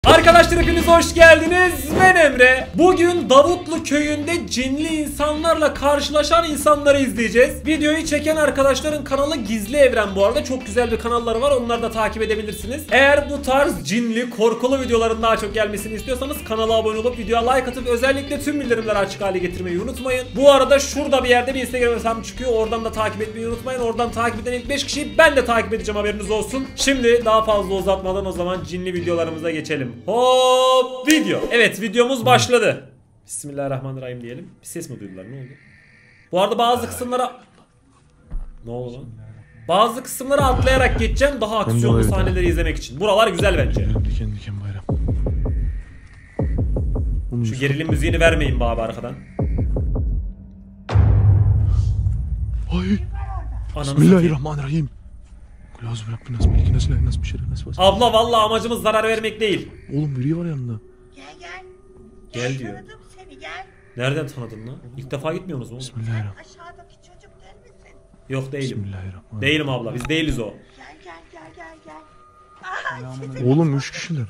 Arkadaşlar hepiniz hoş geldiniz. Ben Emre. Bugün Davutlu köyünde cinli insanlarla karşılaşan insanları izleyeceğiz. Videoyu çeken arkadaşların kanalı Gizli Evren bu arada. Çok güzel bir kanalları var. Onları da takip edebilirsiniz. Eğer bu tarz cinli, korkulu videoların daha çok gelmesini istiyorsanız kanala abone olup videoya like atıp özellikle tüm bildirimleri açık hale getirmeyi unutmayın. Bu arada şurada bir yerde bir Instagram hesabım çıkıyor. Oradan da takip etmeyi unutmayın. Oradan takip eden ilk 5 kişiyi ben de takip edeceğim, haberiniz olsun. Şimdi daha fazla uzatmadan o zaman cinli videolarımıza geçelim. Hop video. Evet, videomuz başladı. Bismillahirrahmanirrahim diyelim. Bir ses mi duydular, ne oldu? Bu arada bazı kısımlara... Ne oldu lan? Bazı kısımları atlayarak geçeceğim daha aksiyonlu sahneleri izlemek için. Buralar güzel bence. Diken diken bayram. Şu gerilim müziğini vermeyin be abi arkadan. Ay. Bismillahirrahmanirrahim. Abla vallahi amacımız zarar vermek değil. Oğlum biri var yanında. Gel. Gel diyor. Tanıdım seni, gel. Nereden tanıdın lan? İlk defa gitmiyorsunuz mu? Bismillahirrahmanirrahim. Aşağıdaki çocuk değil misin? Yok değilim. Bismillahirrahmanirrahim. Değilim abla, biz değiliz o. Gel. Oğlum 3 kişiler.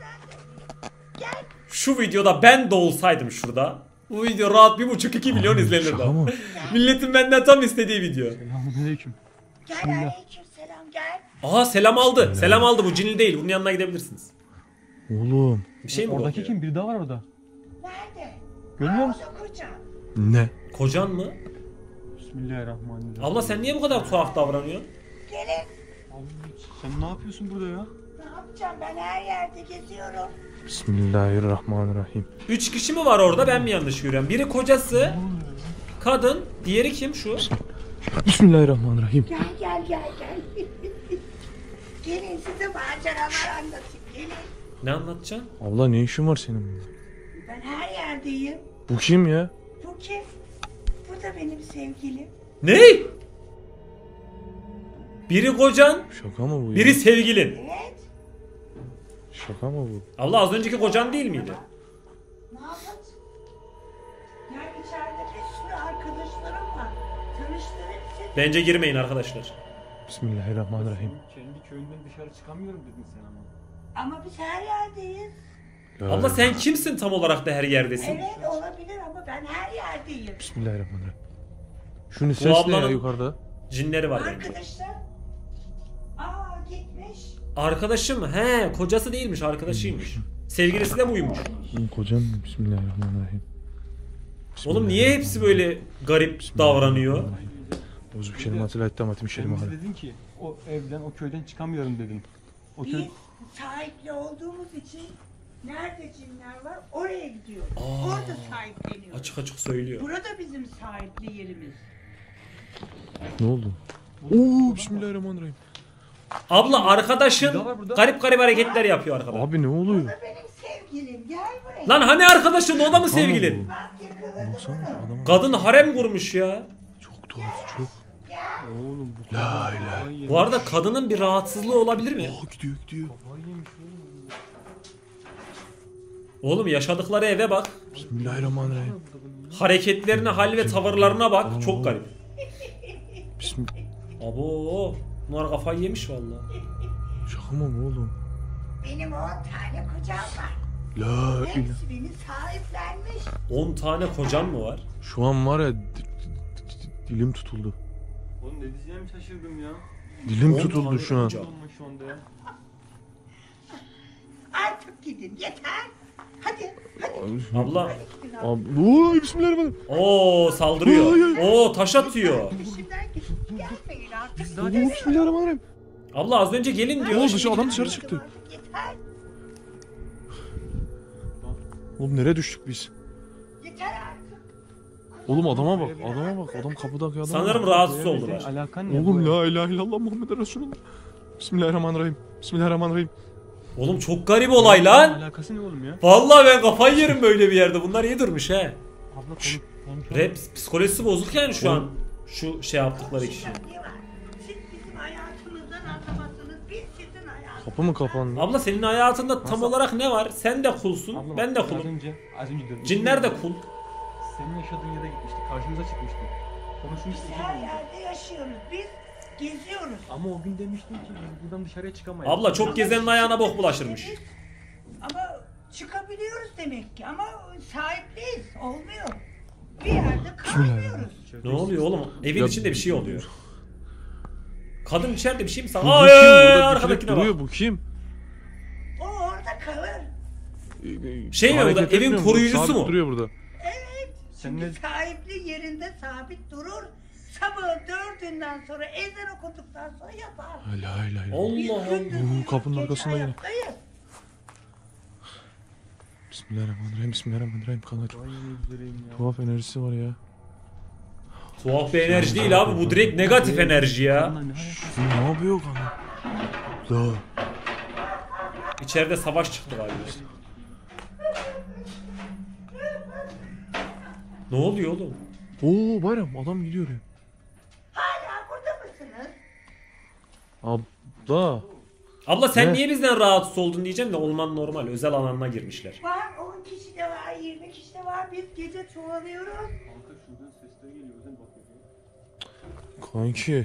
Şu videoda ben de olsaydım şurada, bu video rahat 1,5-2 milyon izlenirdi. Şaka mı? Milletin benden tam istediği video. Selamünaleyküm. Gel aleyküm selam, gel. Aha, selam aldı. Selam aldı, bu cinli değil. Bunun yanına gidebilirsiniz. Oğlum. Bir şey mi Oradaki bakıyor? kim? Biri daha var orada. Nerede? Görmüyor musun? O da koca. Ne? Kocan mı? Bismillahirrahmanirrahim. Abla sen niye bu kadar tuhaf davranıyorsun? Gelin. Abi, sen ne yapıyorsun burada ya? Ne yapacağım, ben her yerde geziyorum. Bismillahirrahmanirrahim. 3 kişi mi var orada, ben mi yanlış görüyorum? Biri kocası, kadın, diğeri kim şu? Bismillahirrahmanirrahim. Gel. Gelin size maceralar anlatayım, gelin. Ne anlatacaksın? Abla ne işin var senin? Ben her yerdeyim. Bu kim ya? Bu kim? Bu da benim sevgilim. Ne? Biri kocan, Şaka mı bu ya? biri sevgilin. Evet. Şaka mı bu? Allah, az önceki kocan değil miydi? Ne yapacağız? Ya içeride bir sürü arkadaşlarım var. Tanıştırayım seni. Bence girmeyin arkadaşlar. Bismillahirrahmanirrahim. Kendi köyünden dışarı çıkamıyorum dedin sen ama. Ama biz her yerdeyiz. Abla sen kimsin tam olarak da her yerdesin? Evet olabilir ama ben her yerdeyim. Bismillahirrahmanirrahim. Şunun ses ne ya ablanın- yukarıda? Cinleri var bence. Arkadaşlar. Gitmiş. Arkadaşı mı? He, kocası değilmiş, arkadaşıymış. Sevgilisi de buymuş. Benim kocam mı? Bismillahirrahmanirrahim. Oğlum niye hepsi böyle garip davranıyor? Bozuk şerimatı layıkta matim Sen şerimatı. bize dedin ki o evden, o köyden çıkamıyorum dedin. O Biz köy... sahipli olduğumuz için nerede cinler var oraya gidiyoruz. Orada sahipleniyoruz. Açık açık söylüyor. Burada bizim sahipli yerimiz. Ne oldu? Oo bismillahirrahmanirrahim. Abla arkadaşın Burada var, burada. garip garip hareketler yapıyor arkada. Abi ne O oluyor? da benim sevgilim. Gel buraya. Lan hani arkadaşın, o da mı sevgilin? Bak yakaladım. Baksana adam Kadın harem kurmuş ya. çok tuhaf çok. Oğlum bu La ilahe. Bu arada kadının bir rahatsızlığı olabilir mi? Gidiyor. kafayı yemiş oğlum. Oğlum yaşadıkları eve bak. Bismillahirrahmanirrahim. Hareketlerine, hal ve tavırlarına bak. Çok garip. Bismillah. Abo, bunlar kafayı yemiş vallahi. Şaka mı bu oğlum? Benim 10 tane kocam var. La ilahe. Hepsi beni sahiplenmiş. 10 tane kocan mı var? Şu an var ya dilim tutuldu. Oğlum ne diyeceğimi şaşırdım ya. Dilim 10 tutuldu tane şu an. koca. Ama şu anda ya. Artık gidin yeter. Hadi. Abla. Abi, oy bismillahirrahmanirrahim. Oo, saldırıyor. Oo, taş atıyor. Peşimden gidin. Gelmeyin artık. Oo bismillahirrahmanirrahim. Abla az önce gelin Ne diyor. oldu şu adam dışarı çıktı. Yeter. Oğlum nereye düştük biz? Yeter artık. Oğlum adama bak. Adam kapıdaki adama. Sanırım bak. rahatsız Senin oldular. alakan ne? Oğlum la ilahe illallah Muhammed Resulullah. Bismillahirrahmanirrahim. Bismillahirrahmanirrahim. Oğlum çok garip olay lan. Alakası ne oğlum ya? Vallahi ben kafayı yerim böyle bir yerde. Bunlar iyi durmuş he. Abla konuş. Rap psikolojisi bozuk yani şu an. Şu şey yaptıkları kişi. Ne var? Siz bizim hayatımızdan anlamazsınız. Biz sizin hayatınızdan. Kapı mı kapandı? Abla senin hayatında tam olarak ne var? Sen de kulsun, Abla ben de bak, kulum. Az önce diyorum. Cinler de kul. Senin yaşadığın yere gitmiştik. Karşımıza çıkmıştı. Konuşmuştuk. Biz her yerde yaşıyoruz. Biz geziyoruz. Ama o gün demiştin ki biz buradan dışarıya çıkamayız. Abla çok gezenin ayağına bok bulaşırmış. Ama çıkabiliyoruz demek ki ama sahipliyiz. Olmuyor. Bir yerde kalmıyoruz. Ne oluyor oğlum? Evin Ya- içinde bir şey oluyor. Kadın içeride bir şey mi Bu sağ? kim? Aa, Burada arkadakine dikilip duruyor. bak. Bu kim? O orada kalır. Şey mi o da, Hareket evin etmiyor mu? koruyucusu Sabit mu? duruyor burada. Evet. Sen Şimdi ne- sahipli yerinde sabit durur. Sabah 4'ünden sonra ezan okuduktan sonra yatar. La ilahe illallah. Allah Biz Allah. gündüz Oo, kapının gece arkasında yine. ayaktayız. Bismillahirrahmanirrahim. Bismillahirrahmanirrahim. Kanka çok tuhaf enerjisi var ya. Tuhaf bir enerji değil abi, bu direkt negatif enerji ya. Ne yapıyor kanka? La. İçeride savaş çıktı galiba. Ne oluyor oğlum? Oo Bayram adam gidiyor ya. Hala burada mısınız? Abla. Abla sen Ne? niye bizden rahatsız oldun diyeceğim de olman normal. Özel alanına girmişler. Var 10 kişi de var, 20 kişi de var. Biz gece çoğalıyoruz. Kanka şuradan sesler geliyor. Özen bakıyor. Kanki.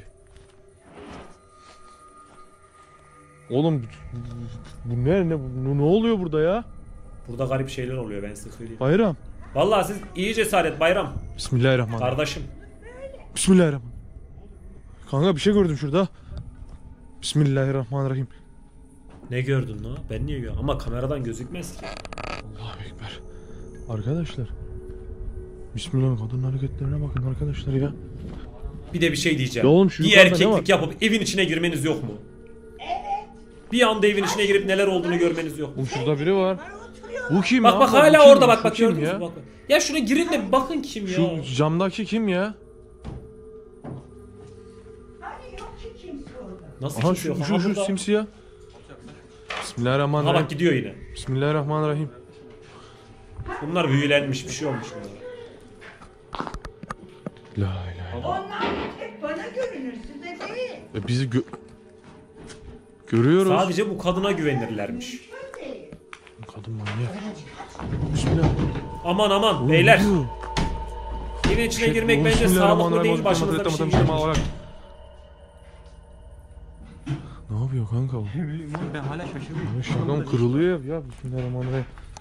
Oğlum bu ne oluyor burada ya? Burada garip şeyler oluyor, ben size söyleyeyim. Bayram. Vallahi siz iyi cesaret Bayram. Bismillahirrahmanirrahim. Kardeşim. Bismillahirrahmanirrahim. Kanka bir şey gördüm şurada. Bismillahirrahmanirrahim. Ne gördün lan? Ben niye gördüm? Ama kameradan gözükmez ki. Allahu Ekber. Arkadaşlar. Bismillah, kadın hareketlerine bakın arkadaşlar ya. Bir de bir şey diyeceğim. Ya oğlum şu bir yukarıda ne erkeklik var? yapıp evin içine girmeniz yok mu? Evet. Bir anda evin içine girip neler olduğunu görmeniz yok mu? Oğlum şurada biri var. Var oturuyor. Bu kim Bak ya? bak Bu hala kim? orada bak Şu bak kim gördünüz mü? ya? Bak. Ya şuna girin de bir bakın kim ya. Şu camdaki kim ya? Hani yok ki kimse orada. Nasıl Aha kimse yok? şu Aha burada. simsiyah. Aha Bismillahirrahmanirrahim. bak gidiyor yine. Bismillahirrahmanirrahim. Bunlar büyülenmiş, bir şey olmuş bunlara. La ilahe. Onlar tek bana görünür, size değil. Bizi görüyoruz. Sadece bu kadına güvenirlermiş. Değil. Kadın manyak. Bismillah. Aman aman Oğlum, beyler. ne diyor? Evin içine Şey, girmek bence sağlıklı Bismillahirrahmanirrahim. değil, başınıza bir şey gelir. Ne yapıyor kanka bu? Ne bileyim oğlum, ben hala şaşırıyorum. Şakam kırılıyor ya. Bismillahirrahmanirrahim.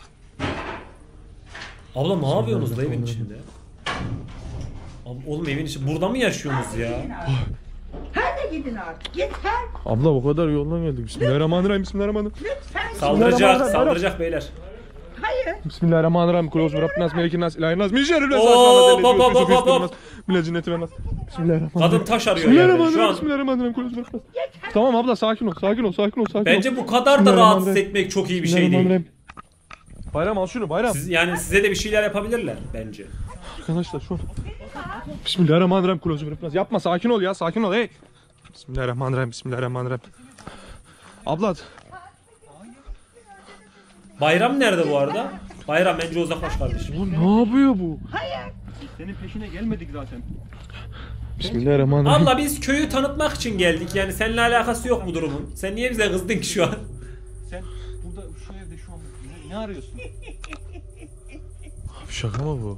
Abla ne yapıyorsunuz da evin içinde? Oğlum evin içi burada mı yaşıyorsunuz ya? Gidin artık. Hadi gidin artık. Yeter. Abla bu kadar yoldan geldik. Bismillahirrahmanirrahim. Bismillahirrahmanirrahim. Lütfen. Saldıracak, saldıracak beyler. Hayır. Bismillahirrahmanirrahim. Kulü olsun Rabbin nas, melikin nas, ilahin nas, min şerril Hop, vesvesel hop, hop, hop, hop, hop. nas, minel cinneti ven nas. Bismillahirrahmanirrahim. Kadın taş arıyor yerde. Şu Bismillahirrahmanirrahim. an Bismillahirrahmanirrahim. Kulü olsun Rabbin nas. Tamam abla sakin ol. Sakin ol. Sakin ol. Sakin ol. bence bu kadar da rahatsız etmek çok iyi bir şey değil. Bismillahirrahmanirrahim. Bayram al şunu Bayram. Yani size de bir şeyler yapabilirler bence. Arkadaşlar şu an. Bismillahirrahmanirrahim. Kulü olsun Rabbin nas. Yapma sakin ol ya. Sakin ol hey. Bismillahirrahmanirrahim. Bismillahirrahmanirrahim. Abla. Bayram nerede bu arada? Bayram bence uzaklaş kardeşim. Oğlum ne yapıyor bu? Senin peşine gelmedik zaten. Bismillahirrahmanirrahim. Abla biz köyü tanıtmak için geldik, yani seninle alakası yok bu durumun. Sen niye bize kızdın ki şu an? Sen burada şu evde şu an ne arıyorsun? Abi şaka mı bu?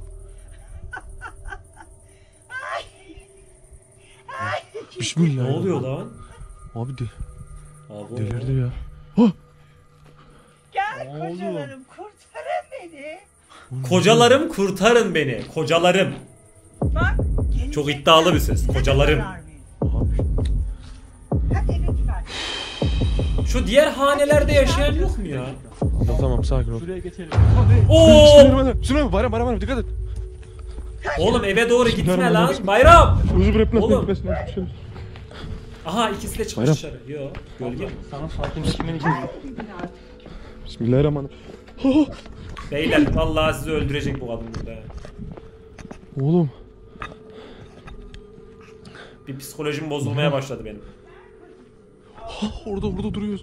Bismillah. Ne oluyor lan? Abi Abi, delirdi ya. Gel kocalarım kurtarın beni. Kocalarım kurtarın beni. Kocalarım. Bak. gelecek Çok iddialı bir ses. size Kocalarım. zarar verin. Abi. Hadi lütfen. Şu diğer hanelerde yaşayan yok mu ya? Tamam sakin ol. Şuraya geçelim. Oo! Bismillahirrahmanirrahim. Bismillahirrahmanirrahim. Bayram Bayram dikkat et. Oğlum eve doğru gitme lan. Bayram. Uzun bırakma. Oğlum. Aha ikisi de çıkmış Bayram. dışarı. Yo, gölge mi? Sana sakinleşmen için. Gidin artık. Bismillahirrahmanirrahim. Beyler vallahi sizi öldürecek bu kadın burada. ya. Oğlum. Bir psikolojim bozulmaya başladı benim. Orada duruyoruz.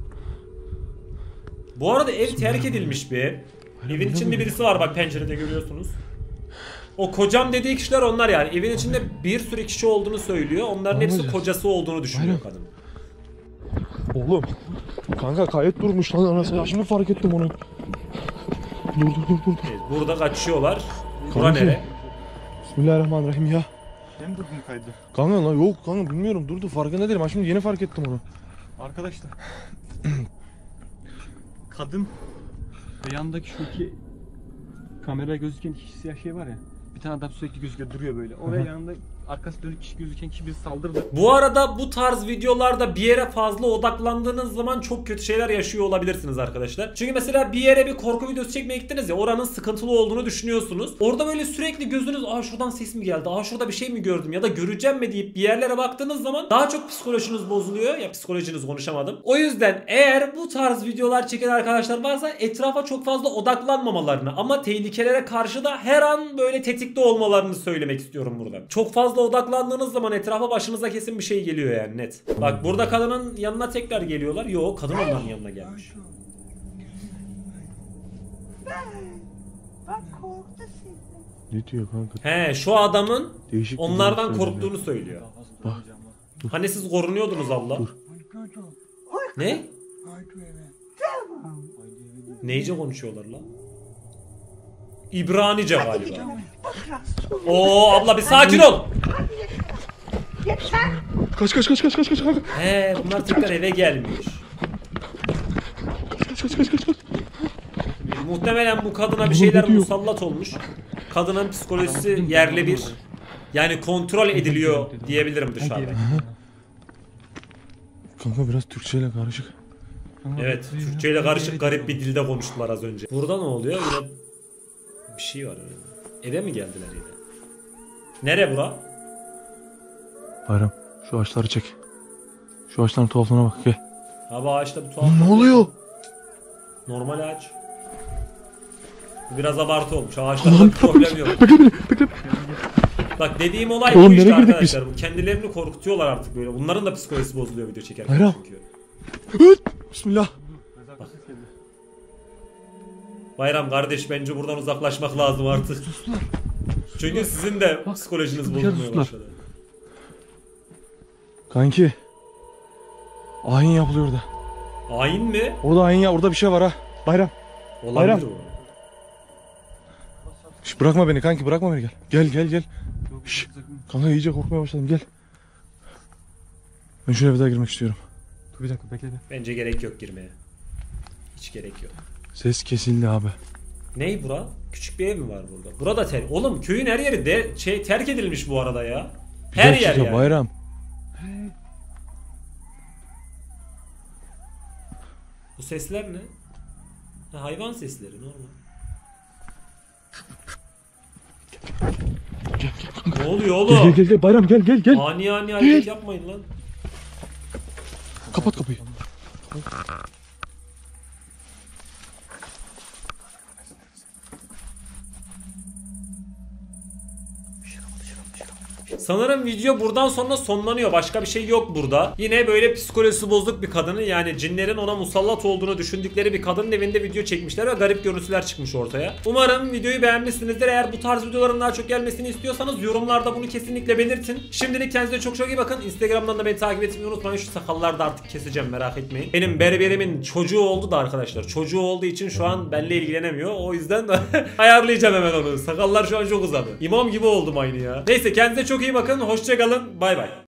Bu arada ev terk edilmiş bir ev. Evin içinde birisi var, bak pencerede görüyorsunuz. O kocam dediği kişiler onlar yani. Evin içinde bir sürü kişi olduğunu söylüyor. Onların hepsi Anlayacağız. kocası olduğunu düşünüyor Aynen. kadın. Oğlum. Kanka kayıt durmuş lan anasını. Şimdi fark ettim onu. Dur. Evet, burada kaçıyorlar. Bura Kanki. nere? Bismillahirrahmanirrahim ya. Hem durdun kaydı. Kanka lan yok kanka bilmiyorum durdu farkında değilim. Ha şimdi yeni fark ettim onu. Arkadaşlar. Kadın Ve yandaki şu iki kameraya gözüken iki siyah şey var ya. Bir tane adam sürekli gözüküyor duruyor böyle. Oraya yanında arkası dönük kişi gözüken kişi bizi saldırdı. Bu arada bu tarz videolarda bir yere fazla odaklandığınız zaman çok kötü şeyler yaşıyor olabilirsiniz arkadaşlar. Çünkü mesela bir yere bir korku videosu çekmeye gittiniz ya, oranın sıkıntılı olduğunu düşünüyorsunuz. Orada böyle sürekli gözünüz şuradan ses mi geldi, şurada bir şey mi gördüm ya da göreceğim mi deyip bir yerlere baktığınız zaman daha çok psikolojiniz bozuluyor. Ya psikolojiniz konuşamadım. O yüzden eğer bu tarz videolar çeken arkadaşlar varsa etrafa çok fazla odaklanmamalarını ama tehlikelere karşı da her an böyle tetikte olmalarını söylemek istiyorum burada. Çok fazla odaklandığınız zaman etrafa başınıza kesin bir şey geliyor yani, net. Bak burada kadının yanına tekrar geliyorlar. Yo, kadın onların yanına gelmiş. Bak korktu sizi. Ne diyor kanka? He, şu adamın Değişik bir onlardan durum söylüyor. korktuğunu söylüyor. Bak. Hani siz korunuyordunuz abla? Ne? Haydi eve. Tamam. Neyce konuşuyorlar lan? İbranice galiba. Bak Resul. Oo abla bir sakin ol. Yeter. Kaç kanka. He, bunlar tekrar eve gelmiş. Kaç. Muhtemelen bu kadına bir şeyler musallat olmuş. Kadının psikolojisi yerle bir. Yani kontrol ediliyor diyebilirim dışarıda. Kanka biraz Türkçeyle karışık. Evet, Türkçe ile karışık garip bir dilde konuştular az önce. Burada ne oluyor? Yine bir şey var öyle. Eve mi geldiler yine? Nere bura? Bayram şu ağaçları çek. Şu ağaçların tuhaflığına bak gel. Ha bu ağaçta bir tuhaf. Ne oluyor? Normal ağaç. Bu biraz abartı olmuş. Ağaçlarda bir problem yok. Bekle. Bak dediğim olay Oğlum, bu işte nereye girdik arkadaşlar. Bu kendilerini korkutuyorlar artık böyle. Bunların da psikolojisi bozuluyor video çekerken Bayram. çünkü. Bismillah. Bayram kardeş, bence buradan uzaklaşmak lazım artık. Çünkü sizin de psikolojiniz bozulmaya suslar. başladı. Kanki. Ayin yapılıyor orada. Ayin mi? Orada ayin ya, orada bir şey var ha. Bayram. Olabilir Bayram. o. Şş, bırakma beni kanki, bırakma beni, gel. Şş, kanka iyice korkmaya başladım, gel. Ben şuraya bir daha girmek istiyorum. Dur bir dakika bekle. Bence gerek yok girmeye. Hiç gerek yok. Ses kesildi abi. Ney bura? Küçük bir ev mi var burada? Burada oğlum köyün her yeri de terk edilmiş bu arada ya. Bir Her dakika yer yani. Bayram. Bu sesler ne? Ha, hayvan sesleri normal. Ne oluyor oğlum? Gel Bayram, gel. Ani hareket yapmayın lan. Kapat kapıyı. Sanırım video buradan sonra sonlanıyor. Başka bir şey yok burada. Yine böyle psikolojisi bozuk bir kadını, yani cinlerin ona musallat olduğunu düşündükleri bir kadının evinde video çekmişler ve garip görüntüler çıkmış ortaya. Umarım videoyu beğenmişsinizdir. Eğer bu tarz videoların daha çok gelmesini istiyorsanız yorumlarda bunu kesinlikle belirtin. Şimdilik kendinize çok iyi bakın. Instagram'dan da beni takip etmeyi unutmayın. Şu sakalları da artık keseceğim, merak etmeyin. Benim berberimin çocuğu oldu da arkadaşlar. Çocuğu olduğu için şu an benimle ilgilenemiyor. O yüzden de ayarlayacağım hemen onu. Sakallar şu an çok uzadı. İmam gibi oldum aynı ya. Neyse, kendinize çok iyi bakın. Hoşça kalın. Bay bay.